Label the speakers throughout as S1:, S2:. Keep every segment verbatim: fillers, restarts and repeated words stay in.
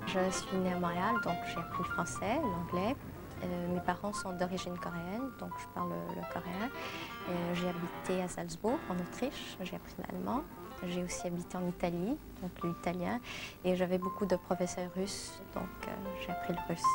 S1: Je suis née à Montréal, donc j'ai appris le français, l'anglais. Euh, mes parents sont d'origine coréenne, donc je parle le, le coréen. Euh, j'ai habité à Salzbourg, en Autriche. J'ai appris l'allemand. J'ai aussi habité en Italie, donc l'italien. Et j'avais beaucoup de professeurs russes, donc euh, j'ai appris le russe.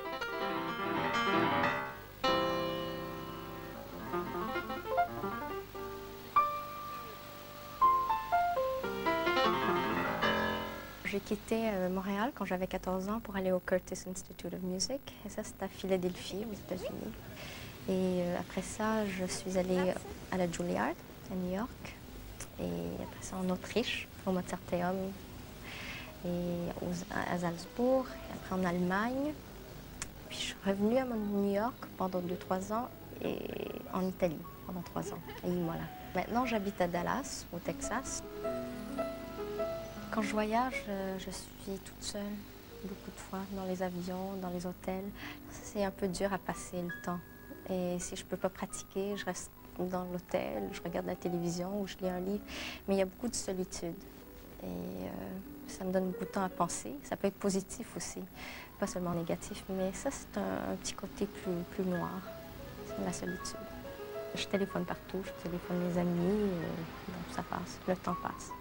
S1: J'ai quitté euh, Montréal quand j'avais quatorze ans pour aller au Curtis Institute of Music. Et ça, c'est à Philadelphie, aux États-Unis. Et euh, après ça, je suis allée à la Juilliard, à New York. Et après ça, en Autriche, au Mozarteum. Et aux, à Salzbourg. Et après en Allemagne. Puis je suis revenue à New York pendant deux trois ans. Et en Italie pendant trois ans, à Imola. Maintenant, j'habite à Dallas, au Texas. Quand je voyage, je suis toute seule, beaucoup de fois, dans les avions, dans les hôtels. C'est un peu dur à passer le temps. Et si je ne peux pas pratiquer, je reste dans l'hôtel, je regarde la télévision ou je lis un livre. Mais il y a beaucoup de solitude. Et euh, ça me donne beaucoup de temps à penser. Ça peut être positif aussi, pas seulement négatif. Mais ça, c'est un, un petit côté plus, plus noir, c'est la solitude. Je téléphone partout, je téléphone mes amis, et donc ça passe, le temps passe.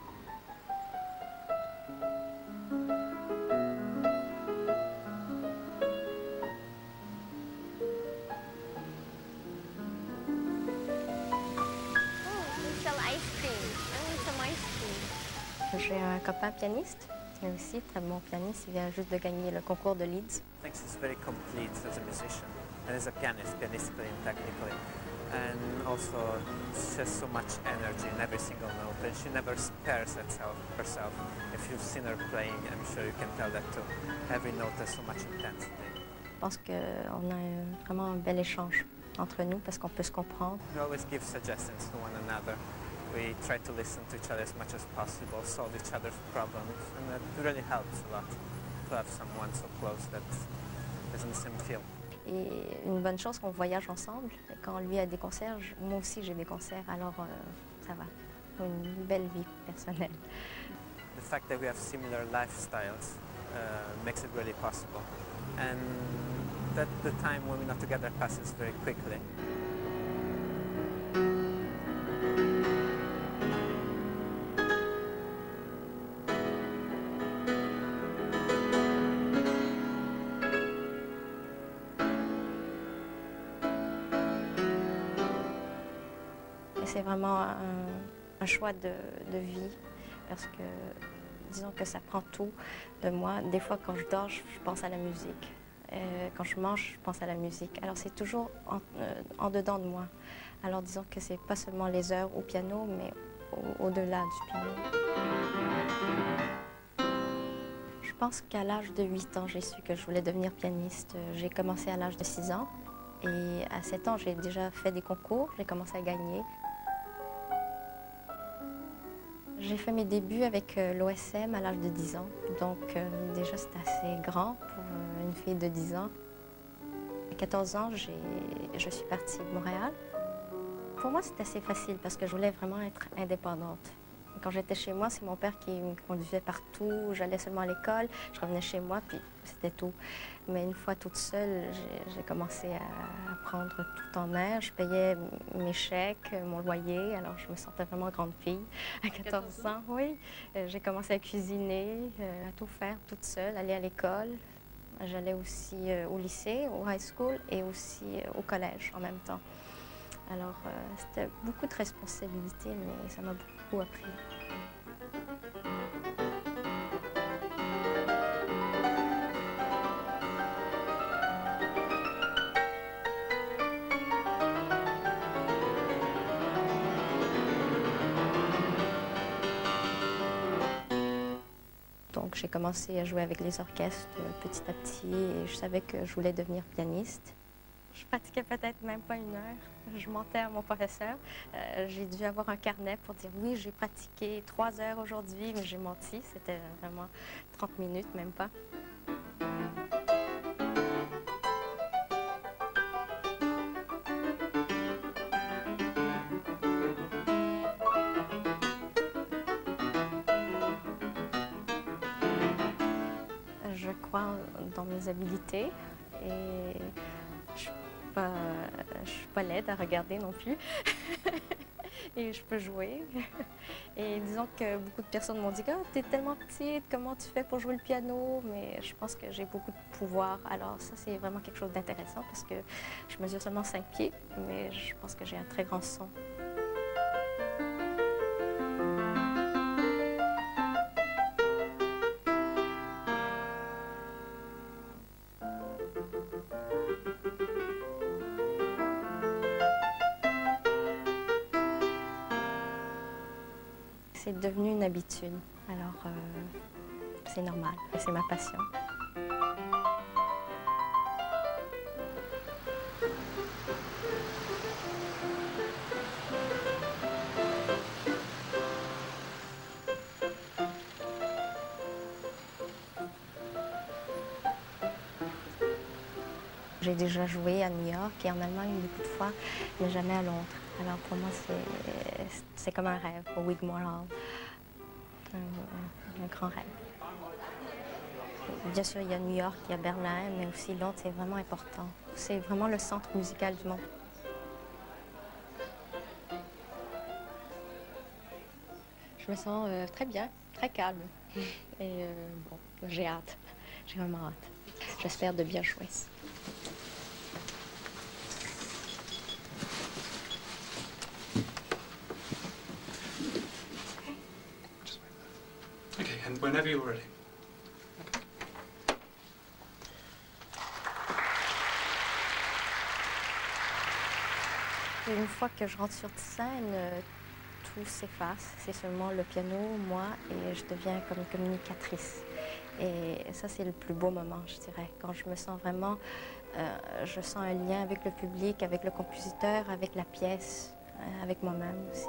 S1: J'ai un copain pianiste, mais aussi très bon pianiste. Il vient juste de gagner le concours de Leeds.
S2: I think she's very complete as a musician and as a pianist, pianistically and technically. And also she has so much energy in every single note, and she never spares herself. herself. If you've seen her playing, I'm sure you can tell that too. Every note has so much intensity.
S1: Je pense qu'on a vraiment un bel échange entre nous parce qu'on peut se comprendre.
S2: We always give suggestions to one another. We try to listen to each other as much as possible, solve each other's problems, and that really helps a lot to have someone so close that is in the same field.
S1: Et une bonne chose qu'on voyage ensemble. Quand lui a des concerts, moi aussi j'ai des concerts, alors euh, ça va. Une belle vie personnelle.
S2: The fact that we have similar lifestyles uh, makes it really possible, and that the time when we're not together passes very quickly.
S1: C'est vraiment un, un choix de, de vie parce que, disons que ça prend tout de moi. Des fois, quand je dors, je, je pense à la musique. Euh, quand je mange, je pense à la musique. Alors, c'est toujours en, euh, en dedans de moi. Alors, disons que c'est pas seulement les heures au piano, mais au, au-delà du piano. Je pense qu'à l'âge de huit ans, j'ai su que je voulais devenir pianiste. J'ai commencé à l'âge de six ans. Et à sept ans, j'ai déjà fait des concours. J'ai commencé à gagner. J'ai fait mes débuts avec euh, l'O S M à l'âge de dix ans, donc euh, déjà c'est assez grand pour euh, une fille de dix ans. À quatorze ans, je suis partie de Montréal. Pour moi, c'était assez facile parce que je voulais vraiment être indépendante. Quand j'étais chez moi, c'est mon père qui me conduisait partout. J'allais seulement à l'école, je revenais chez moi, puis c'était tout. Mais une fois toute seule, j'ai commencé à prendre tout en main. Je payais mes chèques, mon loyer, alors je me sentais vraiment grande fille. À quatorze ans, oui. J'ai commencé à cuisiner, à tout faire toute seule, aller à l'école. J'allais aussi au lycée, au high school et aussi au collège en même temps. Alors, euh, c'était beaucoup de responsabilités, mais ça m'a beaucoup appris. Donc, j'ai commencé à jouer avec les orchestres petit à petit et je savais que je voulais devenir pianiste. Je pratiquais peut-être même pas une heure. Je mentais à mon professeur. Euh, j'ai dû avoir un carnet pour dire oui, j'ai pratiqué trois heures aujourd'hui, mais j'ai menti. C'était vraiment trente minutes, même pas. Je dans mes habilités et je suis pas, je suis pas laide à regarder non plus. Et je peux jouer. Et disons que beaucoup de personnes m'ont dit « Ah, t'es tellement petite, comment tu fais pour jouer le piano? » Mais je pense que j'ai beaucoup de pouvoir. Alors ça, c'est vraiment quelque chose d'intéressant parce que je mesure seulement cinq pieds, mais je pense que j'ai un très grand son. C'est devenu une habitude, alors euh, c'est normal, c'est ma passion. J'ai déjà joué à New York et en Allemagne beaucoup de fois, mais jamais à Londres. Alors pour moi, c'est comme un rêve, au Wigmore Hall. Un, un grand rêve. Bien sûr, il y a New York, il y a Berlin, mais aussi Londres, c'est vraiment important. C'est vraiment le centre musical du monde. Je me sens euh, très bien, très calme. Et euh, bon, j'ai hâte, j'ai vraiment hâte. J'espère de bien jouer.
S3: Okay, and whenever you're ready.
S1: Une fois que je rentre sur scène, tout s'efface. C'est seulement le piano, moi, et je deviens comme communicatrice. Et ça, c'est le plus beau moment, je dirais, quand je me sens vraiment, euh, je sens un lien avec le public, avec le compositeur, avec la pièce, euh, avec moi-même aussi.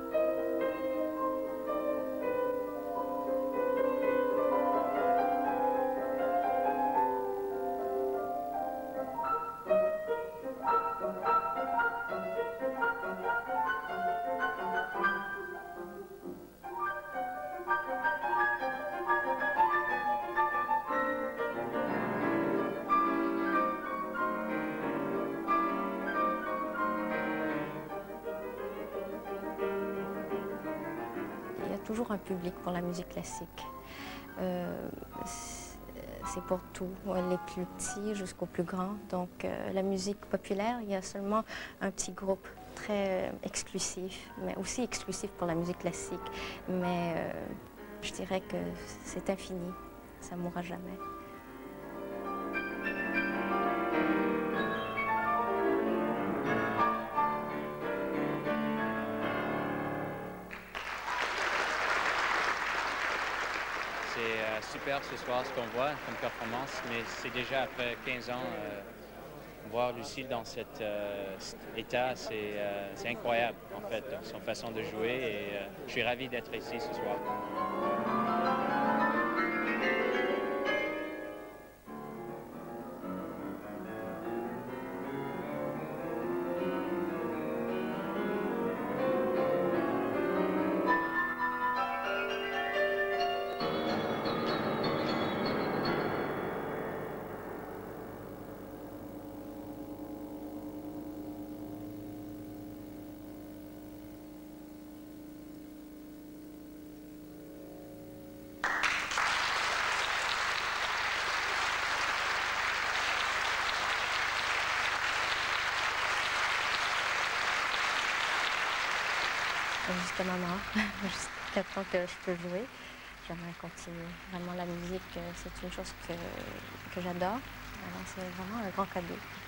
S1: Il y a toujours un public pour la musique classique. Euh, c'est pour tout, les plus petits jusqu'aux plus grands. Donc euh, la musique populaire, il y a seulement un petit groupe très exclusif, mais aussi exclusif pour la musique classique. Mais euh, je dirais que c'est infini, ça ne mourra jamais.
S4: C'est euh, super ce soir ce qu'on voit comme performance, mais c'est déjà après quinze ans, euh, voir Lucille dans cet, euh, cet état, c'est euh, incroyable en fait, son façon de jouer et euh, je suis ravi d'être ici ce soir.
S1: Jusqu'à ma mort, jusqu'à temps que je peux jouer. J'aimerais continuer. Vraiment, la musique, c'est une chose que, que j'adore. Alors, c'est vraiment un grand cadeau.